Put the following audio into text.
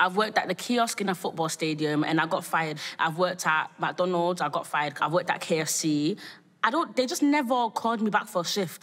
I've worked at the kiosk in a football stadium and I got fired. I've worked at McDonald's, I got fired. I've worked at KFC. They just never called me back for a shift.